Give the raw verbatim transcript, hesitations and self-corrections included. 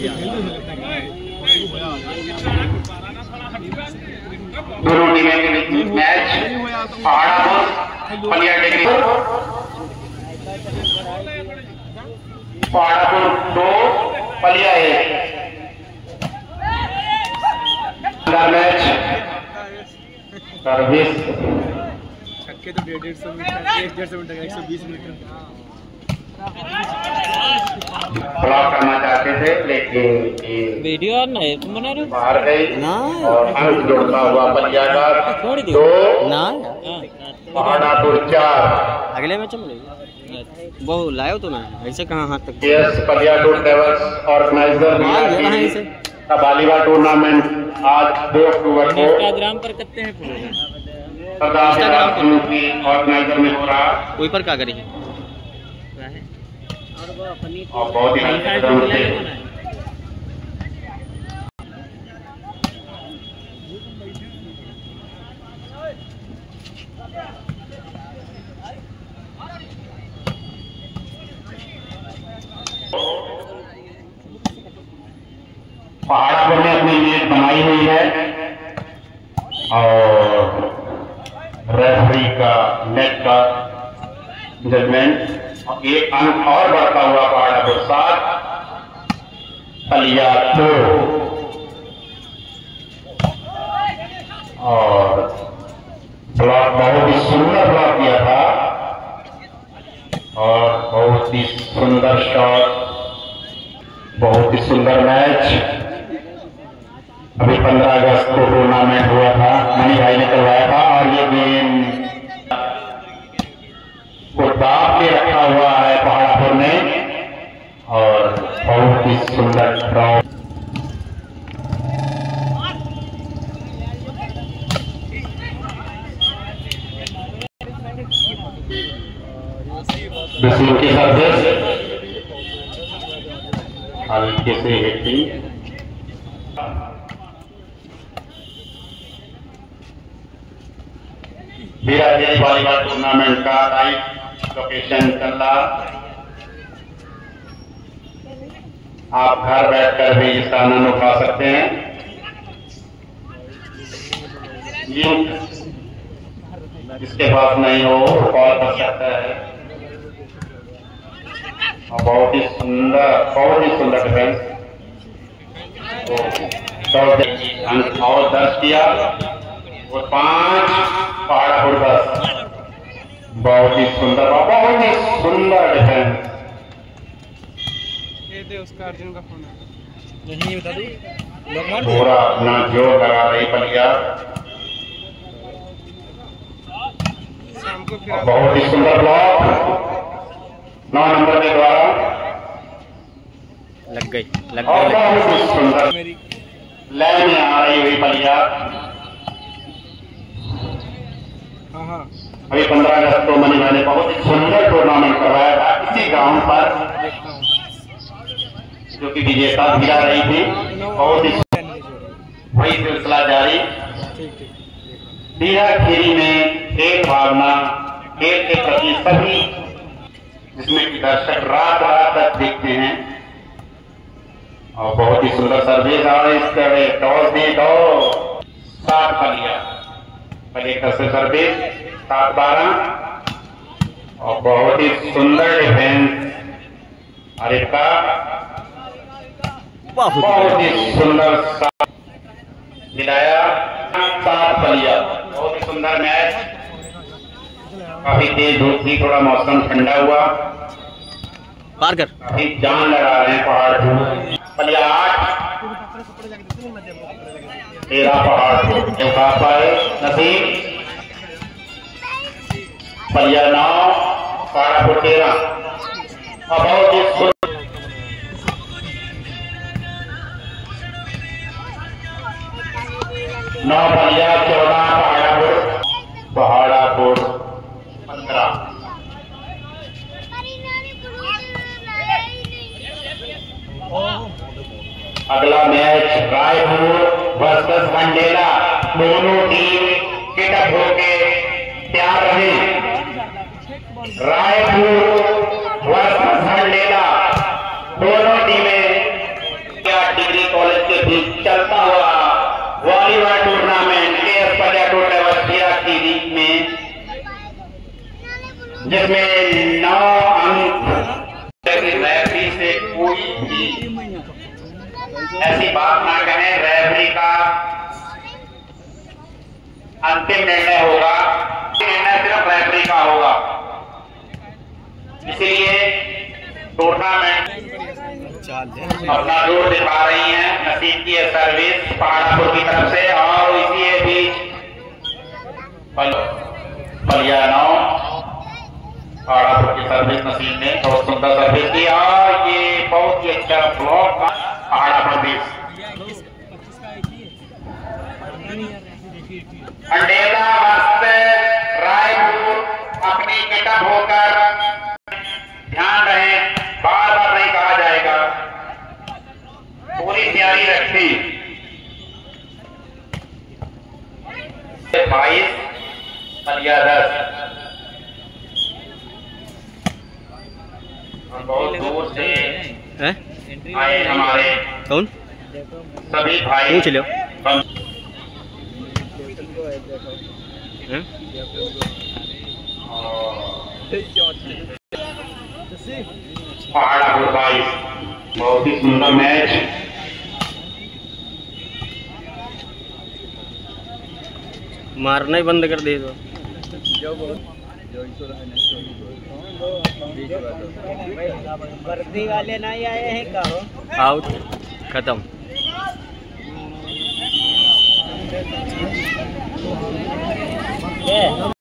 दोनों टीमें के बीच मैच पहाड़ापुर पलिया डिग्री पहाड़ापुर दो पलिया एक मैच सर्विस छक्के तो डेढ़ डेढ़ सौ मीटर एक डेढ़ सौ मीटर एक सौ बीस मीटर ब्लॉक करना चाहते थे लेकिन वीडियो नहीं तुम बना रहे हो बाहर गई और अंक जोड़ता हुआ पलिया का दो ना पहाड़ापुर चार। अगले मैच में वो लाए तो ना ऐसे कहाँ हाथ तक यस पलियापुर ट्रेवल्स ऑर्गेनाइजर का वॉलीबॉल टूर्नामेंट आज दो अक्टूबर को इंस्टाग्राम पर करते हैं ऑर्गेनाइजर में हो रहा कोई पर क्या करेंगे और बहुत ही पहाड़ापुर ने अपनी इमेज बनाई हुई है और रेफरी का नेट का जजमेंट एक अंक और बढ़ता हुआ पहाड़ापुर सात पलिया दो और ब्लॉक बहुत ही सुंदर ब्लॉक किया था और बहुत ही सुंदर शॉट बहुत ही सुंदर मैच। अभी पंद्रह अगस्त को टूर्नामेंट हुआ था मनी भाई ने करवाया था और ये गेम को दाब के रखा हुआ है पहाड़ापुर ने और बहुत ही सुंदर ड्रॉ। दूसरी के सर्विस हल्के से हिटिंग बीराजेश वॉलीबॉल टूर्नामेंट का लाइव लोकेशन चल रहा। आप घर बैठकर भी इसका आनंद उठा सकते हैं। लिंक जिसके पास नहीं हो कॉल कर सकता है और बहुत ही सुंदर बहुत ही सुंदर डिफेंस अंक और दर्ज किया और पांच पहाड़ापुर दस बहुत ही सुंदर बहुत ही सुंदर डिफेंस। ये दे उसका अर्जुन का फोन नहीं बता दो पूरा अपना जोर लगा रही पलिया शाम को फिर बहुत ही सुंदर ब्लॉक नौ नंबर के द्वारा लग गई लग और गई बहुत ही सुंदर लाइन में आ रही हुई पलिया। हाँ हाँ अभी पंद्रह अगस्त को मनी भाई ने बहुत ही सुंदर टूर्नामेंट करवाया था इसी ग्राउंड पर जो कि विजेता गिरा रही थी। बहुत ही वही सिलसिला जारी। दीहा खीरी में खेल भावना खेल के प्रति सभी जिसमें कि दर्शक रात रात तक देखते हैं और बहुत ही सुंदर सर्विस आ रही इस टॉस दी दो सात पलिया पलिया से सर्विस सात बारह और बहुत ही सुंदर डिफेंस अरे का बहुत ही सुंदर मिलाया सात पलिया बहुत ही सुंदर मैच। काफी तेज धूप थी थोड़ा मौसम ठंडा हुआ पार कर काफी जान लगा रहे हैं पहाड़ पलिया आठ तेरह पहाड़ उठा पाए नसीब पलिया नौ पहाड़ापुर तेरह और बहुत ही नौ पलिया चौदह पहाड़ापुर पहाड़ापुर पंद्रह। अगला मैच रायपुर वर्सेस मंडेला दोनों टीम किटअप होके तैयार रहे। रायपुर वर्सेस मंडेला दोनों टीमें क्या के बीच चलता हुआ वॉलीबॉल टूर्नामेंट के पलेटो डायवर्सिया की लीग में, जिसमें नौ अंक रेफरी से कोई भी ऐसी बात ना कहें, रेफरी का अंतिम निर्णय होगा, निर्णय सिर्फ रेफरी का होगा। इसलिए टूर्नामेंट अपना जोर दिखा रही है नसीब की सर्विस पहाड़ापुर की तरफ से, और इसी बीच पलियानौ पहाड़ापुर की सर्विस नसीब ने बहुत सुंदर सर्विस की, और ये बहुत ही अच्छा ब्लॉक पहाड़ापुर बीच अंडेला मस्त रायपुर अपनी गेटअप होकर ध्यान रहे, बार बार नहीं कहा जाएगा, पूरी तैयारी रखी। बाईस पलिया दस, बहुत दूर से हैं? आए हमारे कौन सभी भाई पूछ लो हैं? पहाड़ापुर बाईस, बहुत ही सुंदर मैच। मारना ही बंद कर दे दो। वर्दी वाले नहीं आए हैं का? आउट, खत्म।